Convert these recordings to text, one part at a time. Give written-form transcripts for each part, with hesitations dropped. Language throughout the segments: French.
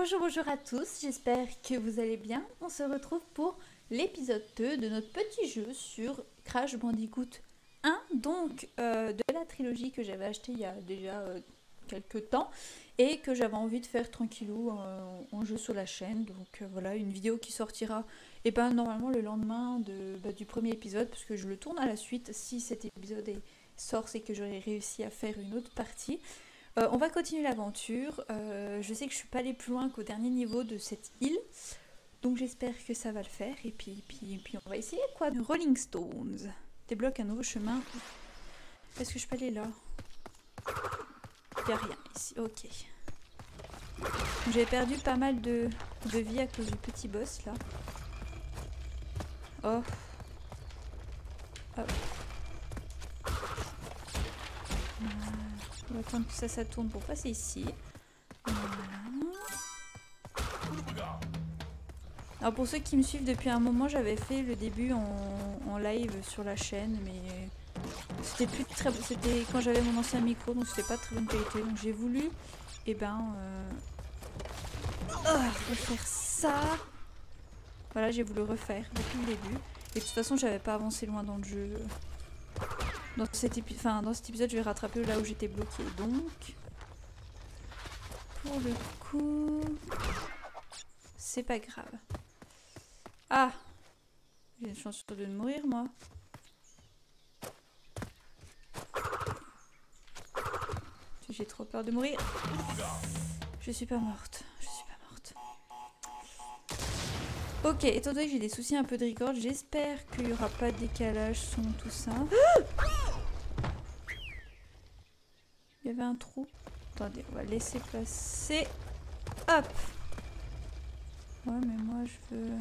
Bonjour à tous, j'espère que vous allez bien. On se retrouve pour l'épisode 2 de notre petit jeu sur Crash Bandicoot 1, donc de la trilogie que j'avais acheté il y a déjà quelques temps et que j'avais envie de faire tranquillou en jeu sur la chaîne. Donc voilà, une vidéo qui sortira normalement le lendemain du premier épisode, parce que je le tourne à la suite si cet épisode sort, c'est que j'aurai réussi à faire une autre partie. On va continuer l'aventure. Je sais que je suis pas allée plus loin qu'au dernier niveau de cette île, donc j'espère que ça va le faire. Et puis on va essayer quoi. Rolling Stones débloque un nouveau chemin. Est-ce que je peux aller là? Il n'y a rien ici. Ok. J'ai perdu pas mal de vie à cause du petit boss là. Oh. Hop. On va attendre que ça tourne pour passer ici. Voilà. Alors pour ceux qui me suivent depuis un moment, j'avais fait le début en live sur la chaîne, mais c'était plus très, c'était quand j'avais mon ancien micro, donc c'était pas de très bonne qualité. Donc j'ai voulu, refaire ça. Voilà, j'ai voulu refaire depuis le début. Et de toute façon, j'avais pas avancé loin dans le jeu. Dans cet épisode, je vais rattraper là où j'étais bloquée. Donc, pour le coup, c'est pas grave. Ah, j'ai une chance de mourir, moi. J'ai trop peur de mourir. Je suis pas morte. Je suis pas morte. Ok, étant donné que j'ai des soucis un peu de record, j'espère qu'il n'y aura pas de décalage, son, tout ça. Il y avait un trou. Attendez, on va laisser passer. Hop. Ouais, mais moi je veux...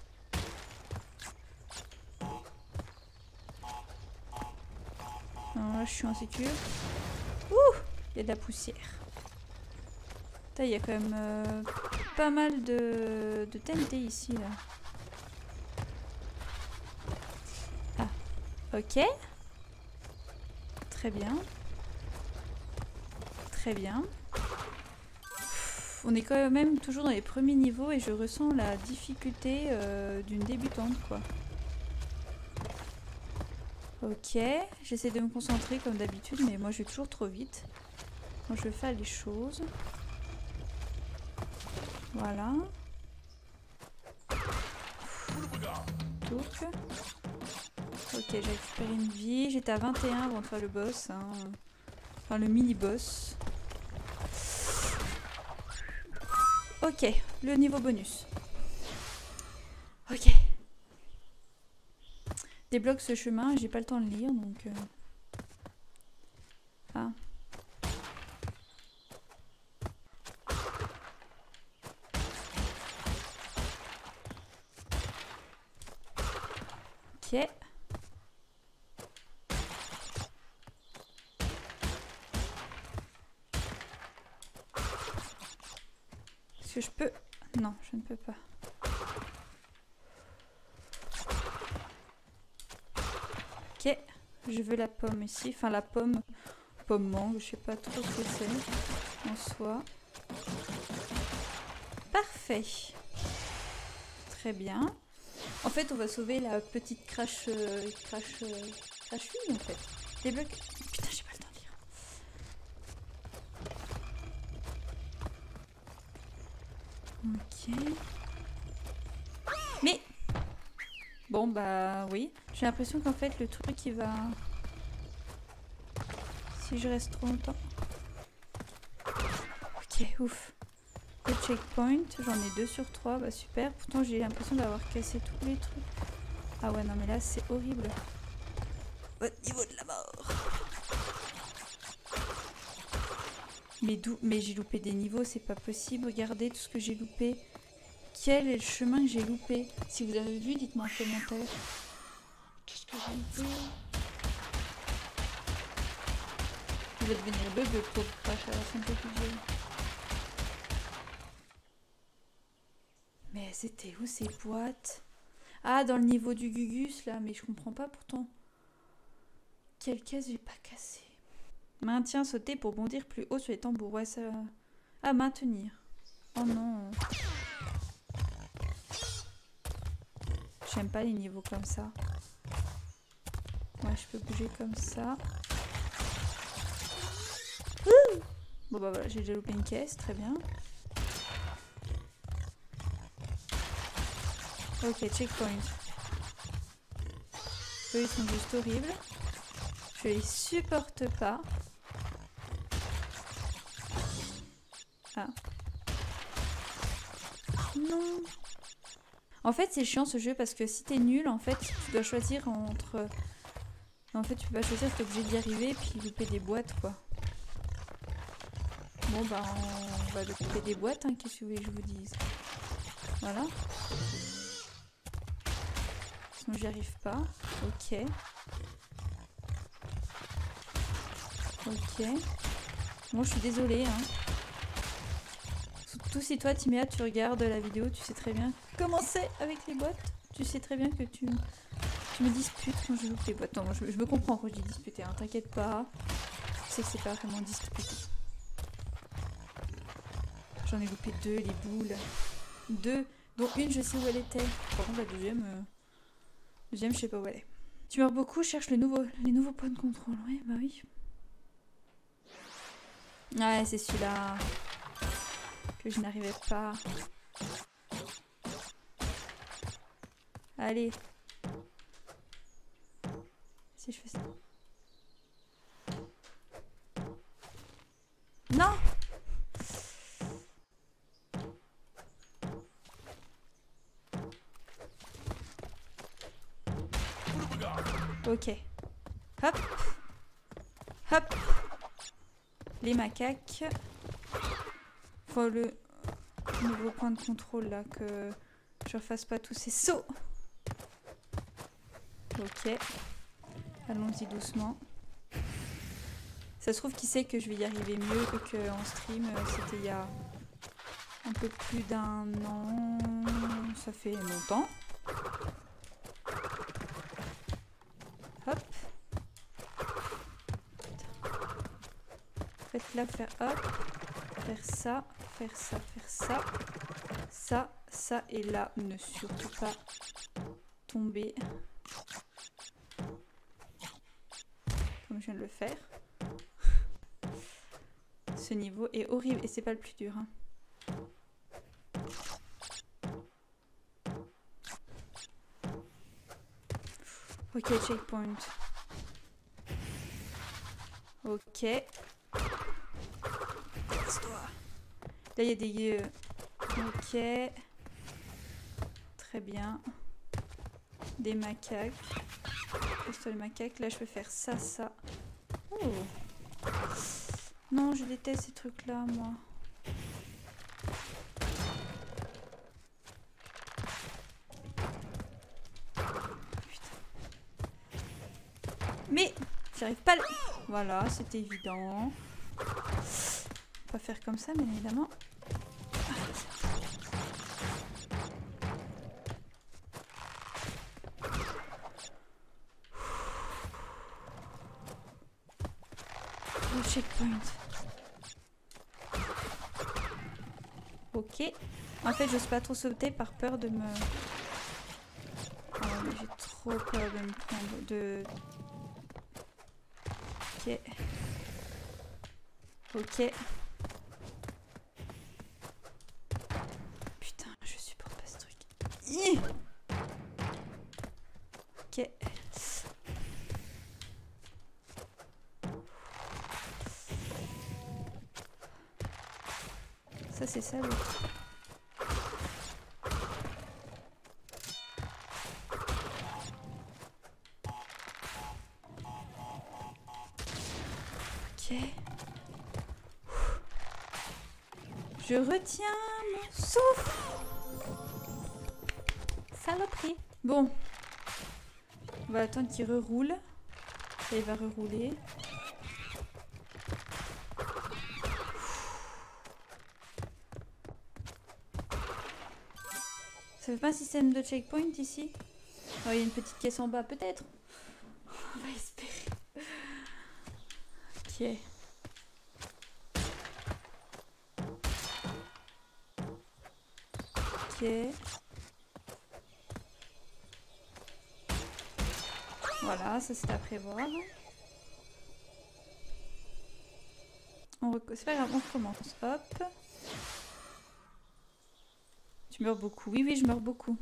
Non, là je suis en sécurité. Ouh, il y a de la poussière. Il y a quand même pas mal de TNT ici là. Ah, ok. Très bien. Très bien. On est quand même toujours dans les premiers niveaux et je ressens la difficulté d'une débutante quoi. Ok, j'essaie de me concentrer comme d'habitude, mais moi je vais toujours trop vite. Moi je vais faire les choses. Voilà. Donc. Ok, j'ai récupéré une vie. J'étais à 21 avant de faire le boss. Hein. Enfin, le mini-boss. Ok, le niveau bonus. Ok. Débloque ce chemin, j'ai pas le temps de lire, donc... Ah. Ok. Est-ce que je peux... Non, je ne peux pas. Ok. Je veux la pomme ici. Enfin, la pomme... Pomme mangue, je sais pas trop ce que c'est. En soi. Parfait. Très bien. En fait, on va sauver la petite crash fille, en fait. Débloque... Putain, j'ai pas le temps de lire. Ok. Mais... Bon, bah oui. J'ai l'impression qu'en fait, le truc, il va... Si je reste trop longtemps... Ok, ouf. Le checkpoint, j'en ai 2 sur 3, bah super. Pourtant, j'ai l'impression d'avoir cassé tous les trucs. Ah ouais, non, mais là, c'est horrible. Au niveau de la mort. Mais j'ai loupé des niveaux, c'est pas possible. Regardez tout ce que j'ai loupé. Quel est le chemin que j'ai loupé? Si vous avez vu, dites-moi en commentaire. Tout ce que j'ai loupé. Il va devenir bug pour crash à la fin de l'épisode. Mais c'était où ces boîtes? Ah, dans le niveau du Gugus là, mais je comprends pas pourtant. Quelle caisse j'ai pas cassé? Maintien, sauter pour bondir plus haut sur les tambours. Ouais, ça. Ah, maintenir. Oh non. J'aime pas les niveaux comme ça. Ouais, je peux bouger comme ça. Ouh, bon bah voilà, j'ai déjà loupé une caisse, très bien. Ok, checkpoint. Eux, ils sont juste horribles. Je les supporte pas. Ah. Non. En fait, c'est chiant ce jeu parce que si t'es nul, en fait, tu dois choisir entre... En fait, tu peux pas choisir, t'es obligé d'y arriver et puis louper des boîtes, quoi. Bon, bah, on va louper des boîtes, hein, qu'est-ce que vous voulez que je vous dise? Voilà. Sinon, j'y arrive pas. Ok. Ok. Bon, je suis désolée, hein. Surtout si toi, Timéa, tu regardes la vidéo, tu sais très bien comment c'est avec les boîtes. Tu sais très bien que tu me disputes quand je loupe les boîtes. Non, moi, je me comprends quand je dis disputer, hein, t'inquiète pas. Je sais que c'est pas vraiment disputer. J'en ai loupé 2, les boules. 2, dont une, je sais où elle était. Par contre, la deuxième, je sais pas où elle est. Tu meurs beaucoup, cherche les nouveaux points de contrôle. Ouais, bah oui. Ouais, c'est celui-là que je n'arrivais pas. Allez. Si je fais ça. Non! Ok. Hop. Hop. Les macaques. Faut le nouveau point de contrôle là, que je refasse pas tous ces sauts. Ok. Allons-y doucement. Ça se trouve, qui sait que je vais y arriver mieux qu'en stream. C'était il y a un peu plus d'un an. Ça fait longtemps. Hop. Faites-la faire hop. Faire ça, faire ça, faire ça. Ça, ça et là, ne surtout pas tomber. Comme je viens de le faire. Ce niveau est horrible et c'est pas le plus dur. Hein. Ok, checkpoint. Ok. Là, il y a des... Ok. Très bien. Des macaques. Les macaques. Là, je peux faire ça, ça. Oh. Non, je déteste ces trucs-là, moi. Putain. Mais j'arrive pas à... Voilà, c'était évident. Pas faire comme ça, bien évidemment. Le checkpoint. Ok. En fait, j'ose pas trop sauter par peur de me... Oh, mais j'ai trop peur de me prendre de... Ok. Ok. Putain, je supporte pas ce truc. Ok. Ça, c'est ça, l'autre. Ok. Je retiens mon souffle. Saloperie. Bon. On va attendre qu'il reroule. Ça, il va rerouler. Ça fait pas un système de checkpoint ici? Oh, il y a une petite caisse en bas, peut-être. On va espérer. Ok. Ok. Voilà, ça c'est à prévoir. C'est pas grave, on recommence. Hop. Tu meurs beaucoup. Oui, oui, je meurs beaucoup.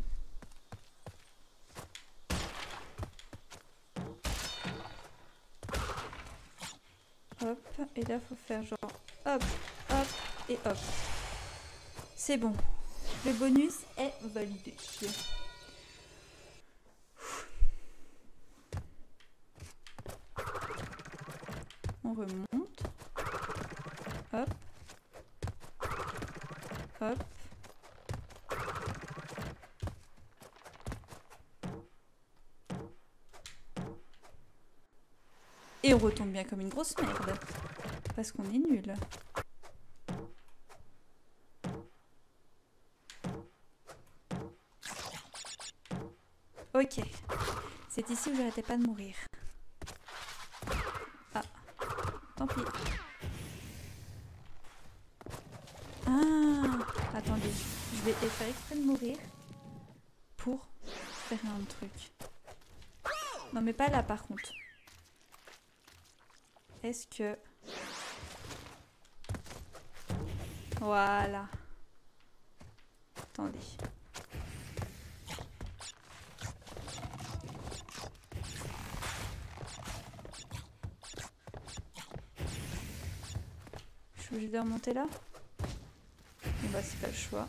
Hop. Et là, faut faire genre hop, hop et hop. C'est bon. Le bonus est validé. On remonte. Hop. Hop. Et on retombe bien comme une grosse merde. Parce qu'on est nul. Ok. C'est ici où j'arrêtais pas de mourir. Ah. Tant pis. Ah. Attendez. Je vais faire exprès de mourir. Pour faire un truc. Non mais pas là par contre. Est-ce que... Voilà. Attendez. Je suis obligée de remonter là? Bon bah c'est pas le choix.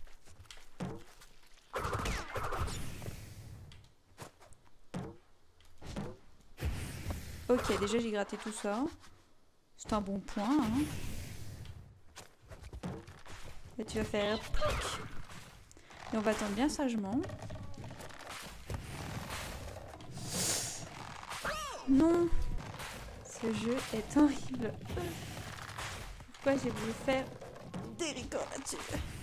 Ok, déjà j'ai gratté tout ça. C'est un bon point. Hein. Et tu vas faire... Et on va attendre bien sagement. Non. Ce jeu est horrible. Pourquoi j'ai voulu faire des records là-dessus?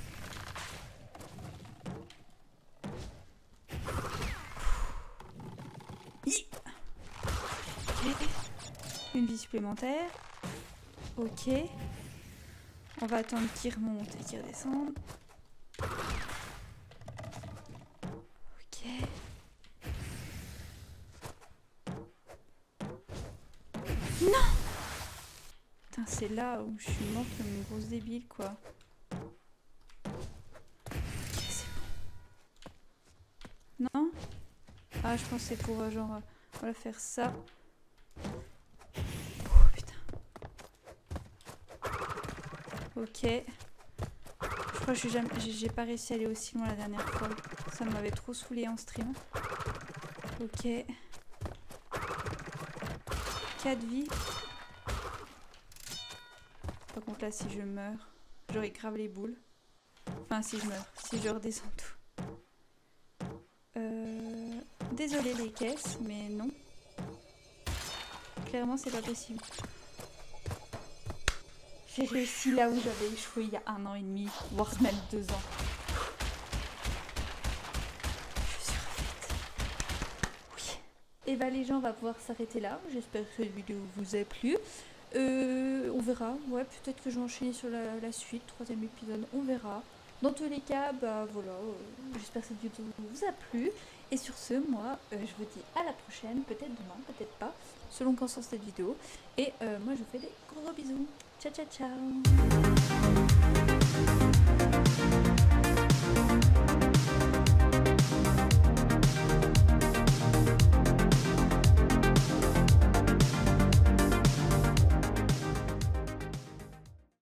Une vie supplémentaire. Ok. On va attendre qu'il remonte et qu'il redescende. Ok. Non! Putain, c'est là où je suis morte comme une grosse débile, quoi. Ok, c'est bon. Non? Ah, je pense que c'est pour genre... on va faire ça. Oh, putain. Ok. Je crois que j'ai pas réussi à aller aussi loin la dernière fois. Ça m'avait trop saoulé en stream. Ok. 4 vies. Par contre là, si je meurs, j'aurai grave les boules. Enfin, si je meurs, si je redescends tout. Désolée les caisses, mais non. Clairement, c'est pas possible. J'ai réussi là où j'avais échoué il y a 1 an et demi, voire même 2 ans. Je suis refaite. Oui. Et bah les gens, on va pouvoir s'arrêter là. J'espère que cette vidéo vous a plu. On verra. Ouais, peut-être que je vais enchaîner sur la suite, 3e épisode. On verra. Dans tous les cas, bah voilà. J'espère que cette vidéo vous a plu. Et sur ce, moi, je vous dis à la prochaine. Peut-être demain, peut-être pas. Selon quand sort cette vidéo. Et moi, je vous fais des gros bisous. Ciao, ciao, ciao.